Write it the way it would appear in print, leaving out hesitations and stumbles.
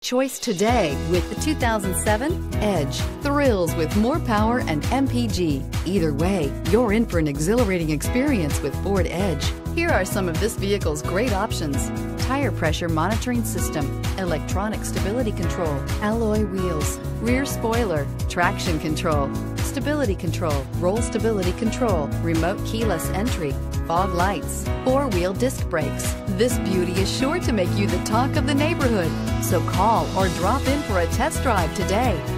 choice today with the 2007 Edge. Thrills with more power and MPG. Either way, you're in for an exhilarating experience with Ford Edge. Here are some of this vehicle's great options: tire pressure monitoring system, electronic stability control, alloy wheels, rear spoiler, traction control, stability control, roll stability control, remote keyless entry, fog lights, four-wheel disc brakes. This beauty is sure to make you the talk of the neighborhood. So call or drop in for a test drive today.